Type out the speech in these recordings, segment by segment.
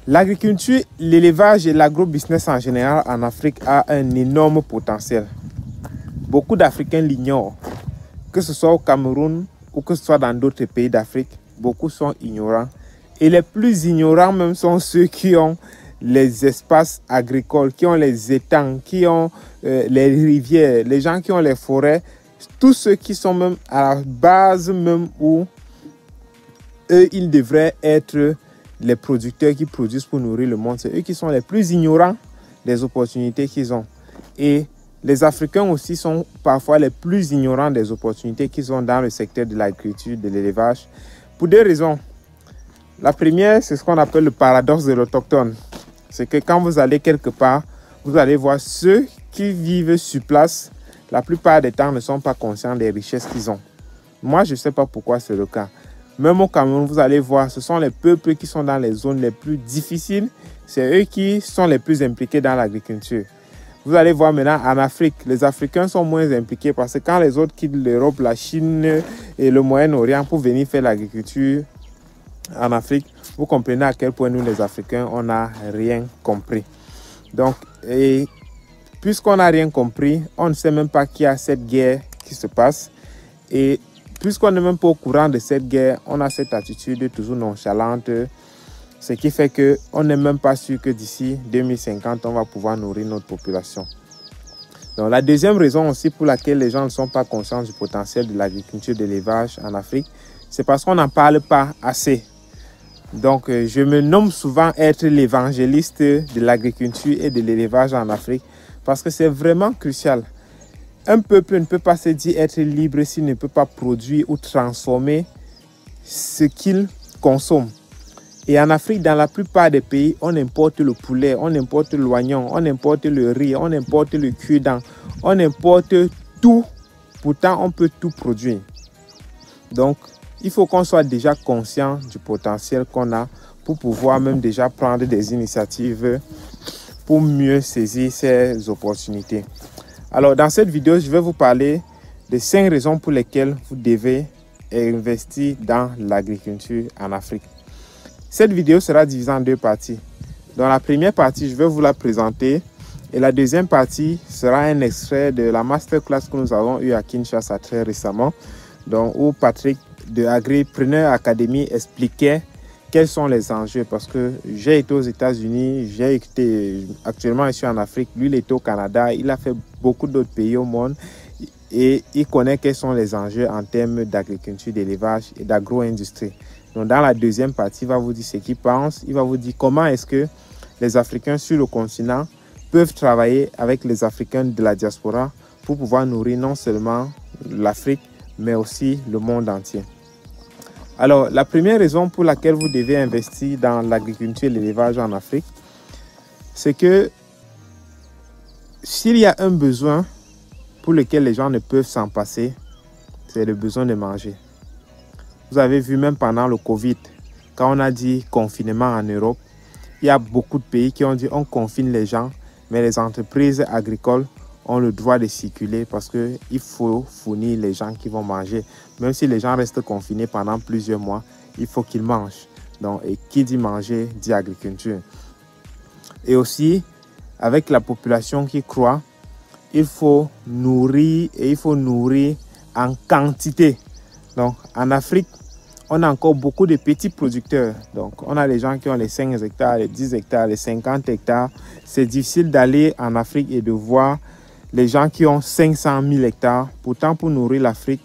L'agriculture, l'élevage et l'agrobusiness en général en Afrique a un énorme potentiel. Beaucoup d'Africains l'ignorent. Que ce soit au Cameroun ou que ce soit dans d'autres pays d'Afrique, beaucoup sont ignorants. Et les plus ignorants même sont ceux qui ont les espaces agricoles, qui ont les étangs, qui ont les rivières, les gens qui ont les forêts, tous ceux qui sont même à la base même où eux, ils devraient être les producteurs qui produisent pour nourrir le monde. C'est eux qui sont les plus ignorants des opportunités qu'ils ont. Et les Africains aussi sont parfois les plus ignorants des opportunités qu'ils ont dans le secteur de l'agriculture, de l'élevage, pour deux raisons. La première, c'est ce qu'on appelle le paradoxe de l'autochtone. C'est que quand vous allez quelque part, vous allez voir ceux qui vivent sur place, la plupart des temps ne sont pas conscients des richesses qu'ils ont. Moi, je ne sais pas pourquoi c'est le cas. Même au Cameroun, vous allez voir, ce sont les peuples qui sont dans les zones les plus difficiles. C'est eux qui sont les plus impliqués dans l'agriculture. Vous allez voir maintenant en Afrique, les Africains sont moins impliqués parce que quand les autres quittent l'Europe, la Chine et le Moyen-Orient pour venir faire l'agriculture en Afrique, vous comprenez à quel point nous, les Africains, on n'a rien compris. Donc, puisqu'on n'a rien compris, on ne sait même pas qu'il y a cette guerre qui se passe. Et puisqu'on n'est même pas au courant de cette guerre, on a cette attitude toujours nonchalante, ce qui fait qu'on n'est même pas sûr que d'ici 2050, on va pouvoir nourrir notre population. Donc, la deuxième raison aussi pour laquelle les gens ne sont pas conscients du potentiel de l'agriculture, de l'élevage en Afrique, c'est parce qu'on n'en parle pas assez. Donc, je me nomme souvent être l'évangéliste de l'agriculture et de l'élevage en Afrique parce que c'est vraiment crucial. Un peuple ne peut pas se dire être libre s'il ne peut pas produire ou transformer ce qu'il consomme. Et en Afrique, dans la plupart des pays, on importe le poulet, on importe l'oignon, on importe le riz, on importe le cure-dent, on importe tout. Pourtant, on peut tout produire. Donc, il faut qu'on soit déjà conscient du potentiel qu'on a pour pouvoir même déjà prendre des initiatives pour mieux saisir ces opportunités. Alors, dans cette vidéo, je vais vous parler de 5 raisons pour lesquelles vous devez investir dans l'agriculture en Afrique. Cette vidéo sera divisée en 2 parties. Dans la première partie, je vais vous la présenter et la deuxième partie sera un extrait de la masterclass que nous avons eue à Kinshasa très récemment, donc, où Patrick de Agripreneur Academy expliquait quels sont les enjeux parce que j'ai été aux États-Unis, j'ai été actuellement ici en Afrique, lui il était au Canada, il a fait beaucoup d'autres pays au monde et il connaît quels sont les enjeux en termes d'agriculture, d'élevage et d'agro-industrie. Donc dans la deuxième partie, il va vous dire ce qu'il pense, il va vous dire comment est-ce que les Africains sur le continent peuvent travailler avec les Africains de la diaspora pour pouvoir nourrir non seulement l'Afrique, mais aussi le monde entier. Alors, la première raison pour laquelle vous devez investir dans l'agriculture et l'élevage en Afrique, c'est que s'il y a un besoin pour lequel les gens ne peuvent s'en passer, c'est le besoin de manger. Vous avez vu même pendant le Covid, quand on a dit confinement en Europe, il y a beaucoup de pays qui ont dit on confine les gens, mais les entreprises agricoles ont le droit de circuler parce qu'il faut fournir les gens qui vont manger. Même si les gens restent confinés pendant plusieurs mois, il faut qu'ils mangent. Donc, et qui dit manger, dit agriculture. Et aussi, avec la population qui croît, il faut nourrir et il faut nourrir en quantité. Donc, en Afrique, on a encore beaucoup de petits producteurs. Donc, on a les gens qui ont les 5 hectares, les 10 hectares, les 50 hectares. C'est difficile d'aller en Afrique et de voir les gens qui ont 500 000 hectares. Pourtant, pour nourrir l'Afrique,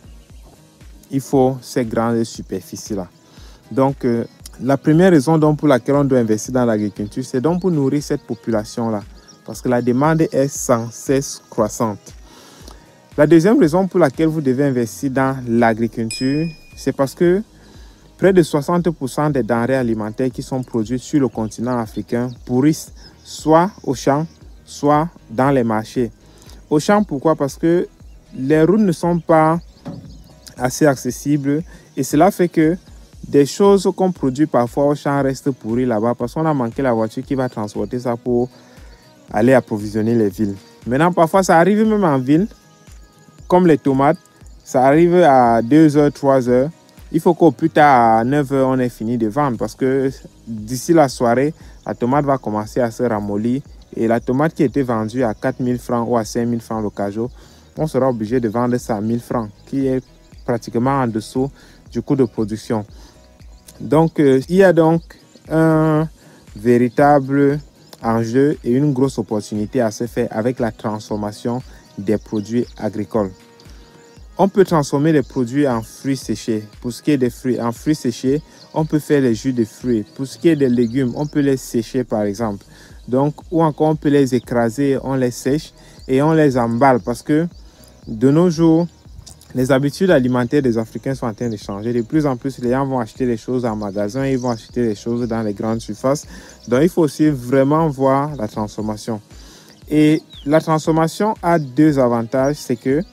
il faut ces grandes superficies-là. Donc, la première raison donc pour laquelle on doit investir dans l'agriculture, c'est donc pour nourrir cette population-là. Parce que la demande est sans cesse croissante. La deuxième raison pour laquelle vous devez investir dans l'agriculture, c'est parce que près de 60% des denrées alimentaires qui sont produites sur le continent africain pourrissent soit au champ, soit dans les marchés. Au champ, pourquoi? Parce que les routes ne sont pas assez accessibles et cela fait que des choses qu'on produit parfois au champ restent pourries là-bas parce qu'on a manqué la voiture qui va transporter ça pour aller approvisionner les villes. Maintenant, parfois, ça arrive même en ville, comme les tomates, ça arrive à 2 heures, 3 heures il faut qu'au plus tard à 9 h, on ait fini de vendre parce que d'ici la soirée, la tomate va commencer à se ramollir et la tomate qui était vendue à 4 000 francs ou à 5 000 francs l'occasion, on sera obligé de vendre ça à 1 000 francs, qui est pratiquement en dessous du coût de production. Donc, il y a donc un véritable enjeu et une grosse opportunité à se faire avec la transformation des produits agricoles. On peut transformer les produits en fruits séchés. Pour ce qui est des fruits, en fruits séchés, on peut faire les jus de fruits. Pour ce qui est des légumes, on peut les sécher par exemple. Donc, ou encore on peut les écraser, on les sèche et on les emballe parce que de nos jours, les habitudes alimentaires des Africains sont en train de changer. De plus en plus, les gens vont acheter les choses en magasin, ils vont acheter les choses dans les grandes surfaces. Donc, il faut aussi vraiment voir la transformation. Et la transformation a deux avantages, c'est que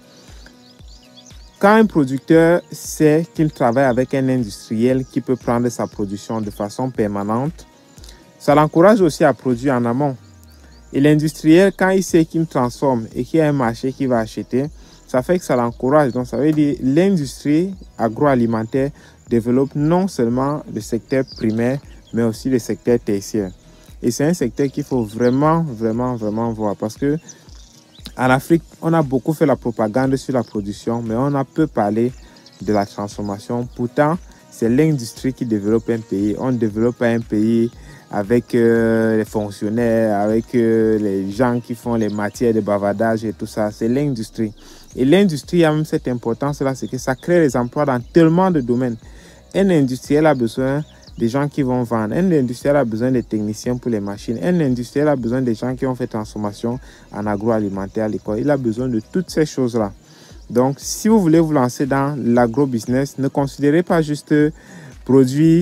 quand un producteur sait qu'il travaille avec un industriel qui peut prendre sa production de façon permanente, ça l'encourage aussi à produire en amont. Et l'industriel, quand il sait qu'il transforme et qu'il y a un marché qui va acheter, ça fait que ça l'encourage. Donc, ça veut dire que l'industrie agroalimentaire développe non seulement le secteur primaire, mais aussi le secteur tertiaire. Et c'est un secteur qu'il faut vraiment voir parce que en Afrique, on a beaucoup fait la propagande sur la production, mais on a peu parlé de la transformation. Pourtant, c'est l'industrie qui développe un pays. On ne développe pas un pays avec les fonctionnaires, avec les gens qui font les matières de bavardage et tout ça. C'est l'industrie. Et l'industrie a même cette importance-là, c'est que ça crée des emplois dans tellement de domaines. Un industriel a besoin des gens qui vont vendre. Un industriel a besoin des techniciens pour les machines. Un industriel a besoin des gens qui ont fait transformation en agroalimentaire à l'école. Il a besoin de toutes ces choses-là. Donc, si vous voulez vous lancer dans l'agro-business, ne considérez pas juste produire,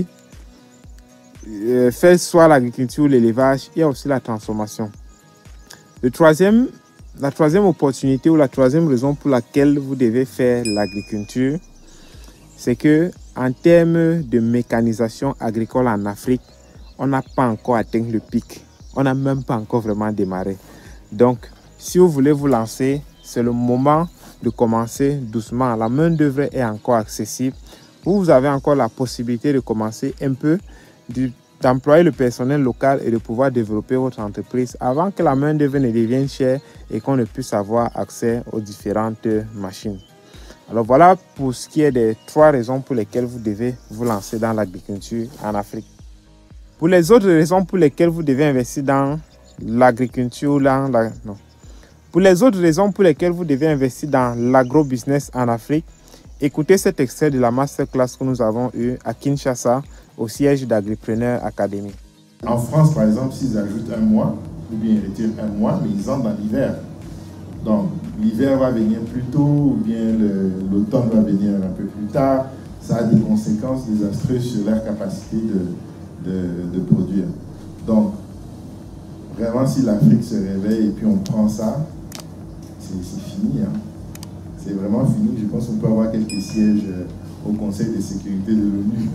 faire soit l'agriculture ou l'élevage. Il y a aussi la transformation. La troisième opportunité ou la troisième raison pour laquelle vous devez faire l'agriculture, c'est que en termes de mécanisation agricole en Afrique, on n'a pas encore atteint le pic. On n'a même pas encore vraiment démarré. Donc, si vous voulez vous lancer, c'est le moment de commencer doucement. La main-d'œuvre est encore accessible. Vous avez encore la possibilité de commencer un peu, d'employer le personnel local et de pouvoir développer votre entreprise avant que la main-d'œuvre ne devienne chère et qu'on ne puisse avoir accès aux différentes machines. Alors voilà pour ce qui est des 3 raisons pour lesquelles vous devez vous lancer dans l'agriculture en Afrique. Pour les autres raisons pour lesquelles vous devez investir dans l'agriculture, Pour les autres raisons pour lesquelles vous devez investir dans l'agro-business en Afrique, écoutez cet extrait de la masterclass que nous avons eue à Kinshasa, au siège d'Agripreneur Academy. En France, par exemple, s'ils ajoutent un mois, ou bien ils retirent un mois, mais ils entrent dans l'hiver. Donc, l'hiver va venir plus tôt, ou bien l'automne va venir un peu plus tard. Ça a des conséquences désastreuses sur leur capacité de produire. Donc, vraiment, si l'Afrique se réveille et puis on prend ça, c'est fini. Hein. C'est vraiment fini. Je pense qu'on peut avoir quelques sièges au Conseil de sécurité de l'ONU.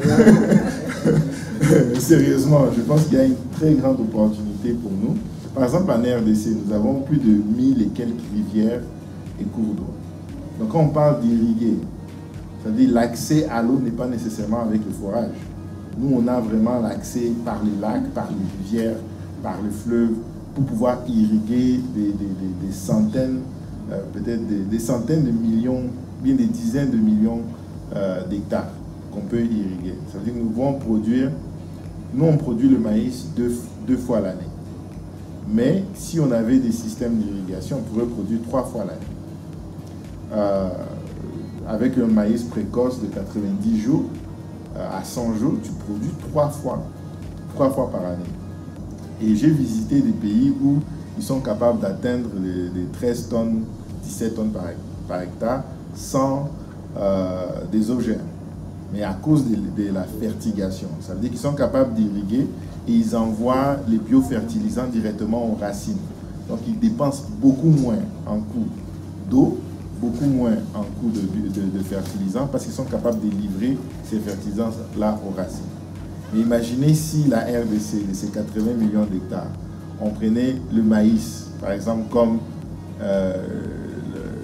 Sérieusement, je pense qu'il y a une très grande opportunité pour nous. Par exemple, en RDC, nous avons plus de 1000 et quelques rivières et cours d'eau. Donc, quand on parle d'irriguer, c'est-à-dire l'accès à l'eau n'est pas nécessairement avec le forage. Nous, on a vraiment l'accès par les lacs, par les rivières, par les fleuves, pour pouvoir irriguer des centaines, peut-être des centaines de millions, bien des dizaines de millions d'hectares qu'on peut irriguer. Ça veut dire que nous pouvons produire, nous on produit le maïs deux fois l'année. Mais si on avait des systèmes d'irrigation, on pourrait produire 3 fois l'année. Avec un maïs précoce de 90 jours à 100 jours, tu produis 3 fois par année. Et j'ai visité des pays où ils sont capables d'atteindre les 13 tonnes, 17 tonnes par hectare sans des objets, mais à cause de la fertigation. Ça veut dire qu'ils sont capables d'irriguer et ils envoient les biofertilisants directement aux racines. Donc ils dépensent beaucoup moins en coût d'eau, beaucoup moins en coût de fertilisants parce qu'ils sont capables de livrer ces fertilisants-là aux racines. Mais imaginez si la RDC, de ces 80 millions d'hectares, on prenait le maïs, par exemple, comme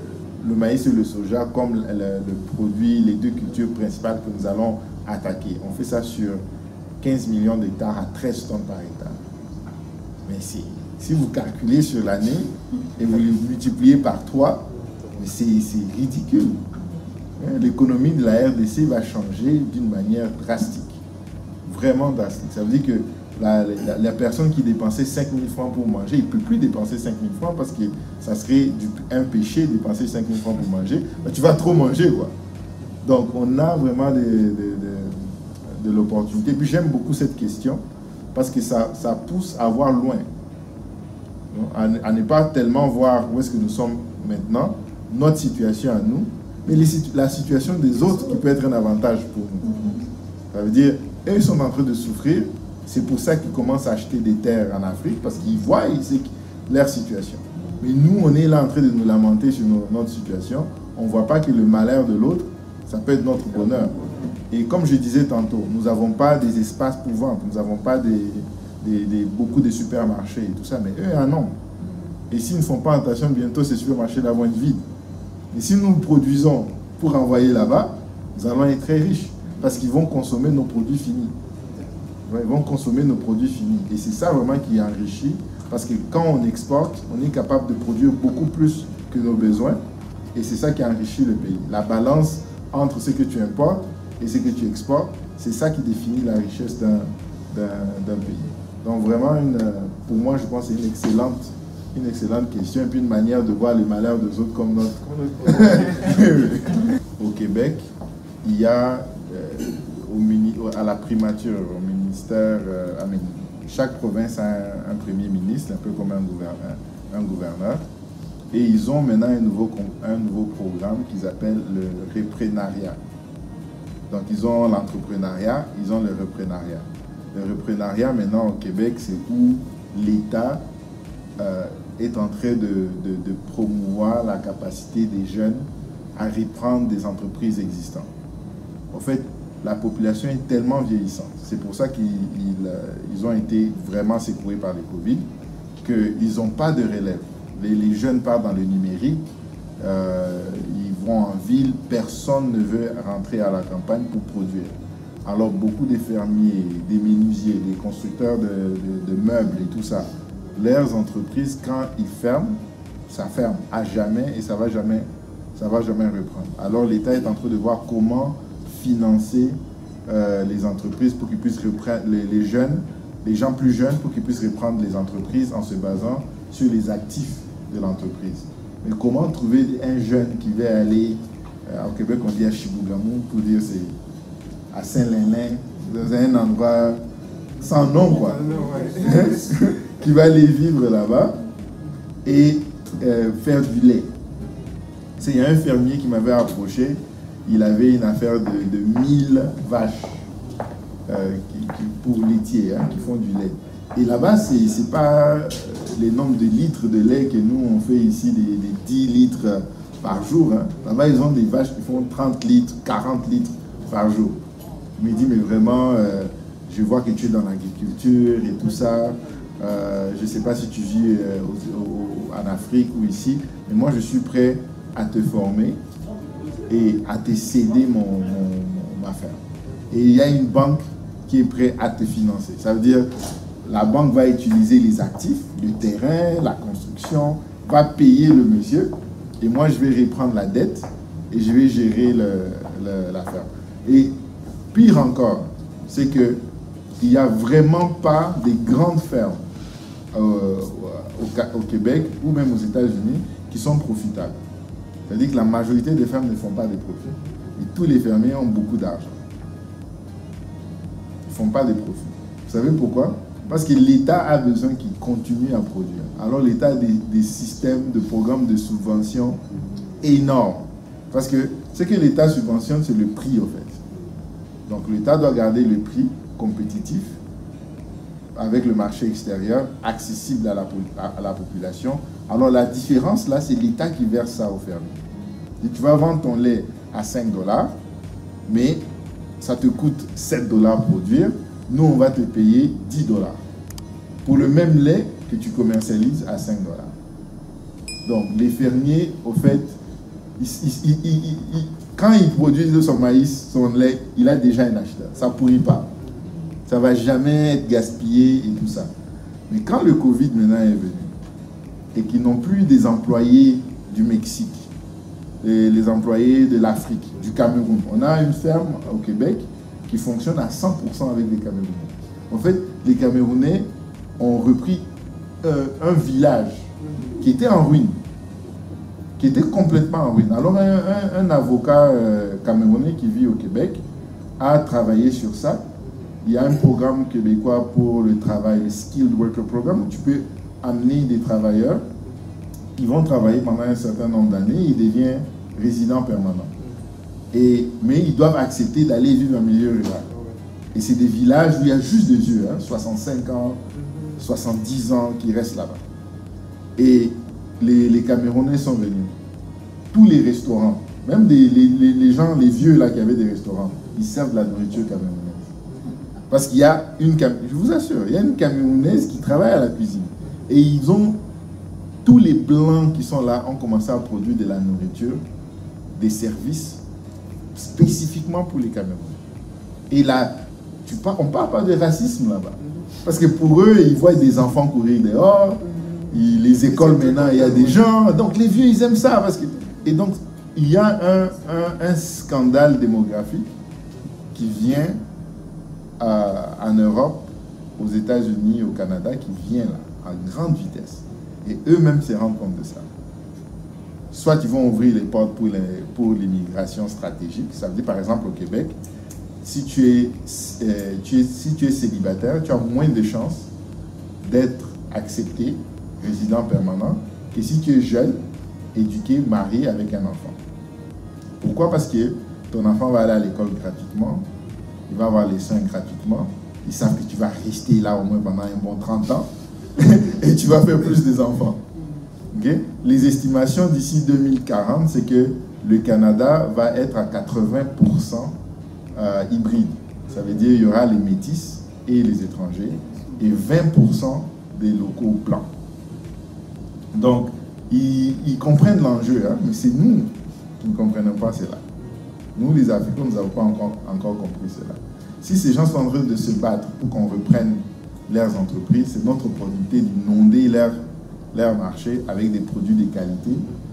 le maïs et le soja comme le produit, les deux cultures principales que nous allons attaquer. On fait ça sur 15 millions d'hectares à 13 tonnes par hectare. Mais si vous calculez sur l'année et vous le multipliez par 3, c'est ridicule. L'économie de la RDC va changer d'une manière drastique. Vraiment drastique. Ça veut dire que la personne qui dépensait 5 000 francs pour manger, il ne peut plus dépenser 5 000 francs parce que ça serait un péché de dépenser 5 000 francs pour manger. Ben, tu vas trop manger, quoi. Donc, on a vraiment de l'opportunité. Puis, j'aime beaucoup cette question parce que ça pousse à voir loin. À ne pas tellement voir où est-ce que nous sommes maintenant, notre situation à nous, mais la situation des autres qui peut être un avantage pour nous. Ça veut dire, eux, ils sont en train de souffrir. C'est pour ça qu'ils commencent à acheter des terres en Afrique, parce qu'ils voient leur situation. Mais nous, on est là en train de nous lamenter sur notre situation. On ne voit pas que le malheur de l'autre, ça peut être notre bonheur. Et comme je disais tantôt, nous n'avons pas des espaces pour vendre, nous n'avons pas beaucoup de supermarchés et tout ça, mais eux en ont. Et s'ils ne font pas attention, bientôt ces supermarchés-là vont être vides. Et si nous produisons pour envoyer là-bas, nous allons être très riches, parce qu'ils vont consommer nos produits finis. Ils vont consommer nos produits finis. Et c'est ça vraiment qui enrichit, parce que quand on exporte, on est capable de produire beaucoup plus que nos besoins, et c'est ça qui enrichit le pays. La balance entre ce que tu importes et ce que tu exportes, c'est ça qui définit la richesse d'un pays. Donc vraiment, pour moi, je pense que c'est une excellente question, et puis une manière de voir les malheurs des autres comme notre. Au Québec, il y a à la primature, au ministère, chaque province a un premier ministre, un peu comme un gouverneur, et ils ont maintenant un nouveau programme qu'ils appellent le reprenariat. Donc ils ont l'entrepreneuriat, ils ont le reprenariat. Le reprenariat maintenant au Québec, c'est où l'État est en train de promouvoir la capacité des jeunes à reprendre des entreprises existantes. En fait, la population est tellement vieillissante. C'est pour ça qu'ils ont été vraiment secoués par le Covid, qu'ils n'ont pas de relève. Les jeunes partent dans le numérique, ils vont en ville, personne ne veut rentrer à la campagne pour produire. Alors beaucoup de fermiers, des menuisiers, des constructeurs de meubles et tout ça, leurs entreprises, quand ils ferment, ça ferme à jamais et ça va jamais reprendre. Alors l'État est en train de voir comment financer les entreprises pour qu'ils puissent reprendre, les gens plus jeunes, pour qu'ils puissent reprendre les entreprises en se basant sur les actifs de l'entreprise. Mais comment trouver un jeune qui va aller, au Québec on dit à Chibougamau, pour dire c'est à Saint-Lin-Lin, dans un endroit sans nom, quoi, qui va aller vivre là-bas et faire du lait. Il y a un fermier qui m'avait approché, il avait une affaire de 1000 vaches pour laitiers, qui font du lait. Et là-bas, c'est pas les nombres de litres de lait que nous on fait ici, des 10 litres par jour. Là-bas, ils ont des vaches qui font 30 litres, 40 litres par jour. Il me dit, mais vraiment, je vois que tu es dans l'agriculture et tout ça. Je ne sais pas si tu vis en Afrique ou ici, mais moi, je suis prêt à te former et à te céder ma ferme. Et il y a une banque qui est prête à te financer. Ça veut dire la banque va utiliser les actifs, le terrain, la construction, va payer le monsieur, et moi je vais reprendre la dette et je vais gérer la ferme. Et pire encore, c'est qu'il n'y a vraiment pas de grandes fermes au Québec ou même aux États-Unis qui sont profitables. C'est-à-dire que la majorité des fermes ne font pas de profit. Et tous les fermiers ont beaucoup d'argent. Ils ne font pas de profit. Vous savez pourquoi? Parce que l'État a besoin qu'ils continuent à produire. Alors l'État a des systèmes de programmes de subvention énormes. Parce que ce que l'État subventionne, c'est le prix, au fait. Donc l'État doit garder le prix compétitif avec le marché extérieur, accessible à la population. Alors la différence, là, c'est l'État qui verse ça aux fermiers. Et tu vas vendre ton lait à 5 $, mais ça te coûte 7 $ produire. Nous, on va te payer 10 $ pour le même lait que tu commercialises à 5 $. Donc, les fermiers, au fait, Quand il produit son maïs, son lait, il a déjà un acheteur. Ça ne pourrit pas. Ça ne va jamais être gaspillé et tout ça. Mais quand le Covid maintenant est venu et qu'ils n'ont plus des employés du Mexique, les employés de l'Afrique, du Cameroun, on a une ferme au Québec qui fonctionne à 100% avec les Camerounais. En fait, les Camerounais ont repris un village qui était en ruine, qui était complètement en ruine. Alors un avocat camerounais qui vit au Québec a travaillé sur ça. Il y a un programme québécois pour le travail, le Skilled Worker Program, où tu peux amener des travailleurs qui vont travailler pendant un certain nombre d'années et ils deviennent résidents permanents. Mais ils doivent accepter d'aller vivre en milieu rural. Et c'est des villages où il y a juste des vieux, 65 ans, 70 ans qui restent là-bas. Et les Camerounais sont venus. Tous les restaurants, même les gens, les vieux là qui avaient des restaurants, ils servent de la nourriture camerounaise. Parce qu'il y a je vous assure, il y a une Camerounaise qui travaille à la cuisine. Et ils ont, tous les blancs qui sont là ont commencé à produire de la nourriture, des services spécifiquement pour les Camerounais. Et là, on ne parle pas de racisme là-bas. Parce que pour eux, ils voient des enfants courir dehors, les écoles maintenant, il y a des gens. Donc les vieux, ils aiment ça. Et donc, il y a un scandale démographique qui vient en Europe, aux États-Unis, au Canada, qui vient là, à grande vitesse. Et eux-mêmes se rendent compte de ça. Soit ils vont ouvrir les portes pour l'immigration stratégique. Ça veut dire, par exemple, au Québec, si tu es célibataire, tu as moins de chances d'être accepté, résident permanent, que si tu es jeune, éduqué, marié avec un enfant. Pourquoi? Parce que ton enfant va aller à l'école gratuitement, il va avoir les soins gratuitement, ils savent que tu vas rester là au moins pendant un bon 30 ans, et tu vas faire plus des enfants. Okay? Les estimations d'ici 2040, c'est que le Canada va être à 80% hybride. Ça veut dire qu'il y aura les métis et les étrangers, et 20% des locaux blancs. Donc, ils comprennent l'enjeu, mais c'est nous qui ne comprenons pas cela. Nous, les Africains, nous n'avons pas encore compris cela. Si ces gens sont en train de se battre pour qu'on reprenne leurs entreprises, c'est notre opportunité d'inonder leur marché avec des produits de qualité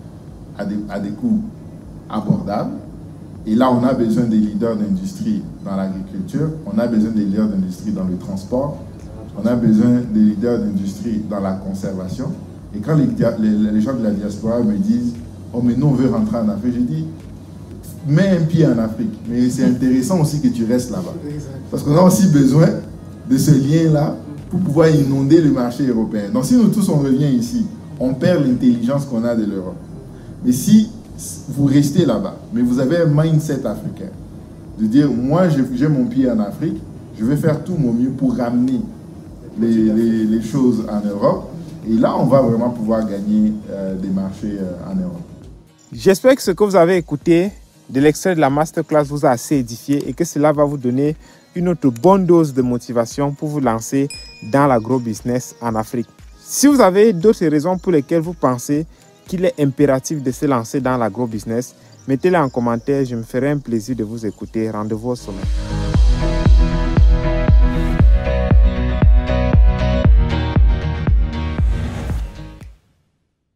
à des coûts abordables. Et là, on a besoin des leaders d'industrie dans l'agriculture, on a besoin des leaders d'industrie dans le transport, on a besoin des leaders d'industrie dans la conservation. Et quand les gens de la diaspora me disent « Oh, mais nous, on veut rentrer en Afrique », je dis « Mets un pied en Afrique, mais c'est intéressant aussi que tu restes là-bas. » Parce qu'on a aussi besoin de ce lien-là pour pouvoir inonder le marché européen. Donc si nous tous, on revient ici, on perd l'intelligence qu'on a de l'Europe. Mais si vous restez là-bas, mais vous avez un mindset africain, de dire, moi, j'ai mon pied en Afrique, je vais faire tout mon mieux pour ramener les choses en Europe. Et là, on va vraiment pouvoir gagner des marchés en Europe. J'espère que ce que vous avez écouté de l'extrait de la masterclass vous a assez édifié et que cela va vous donner une autre bonne dose de motivation pour vous lancer dans l'agro-business en Afrique. Si vous avez d'autres raisons pour lesquelles vous pensez qu'il est impératif de se lancer dans l'agro-business, mettez-les en commentaire, je me ferai un plaisir de vous écouter. Rendez-vous au sommet.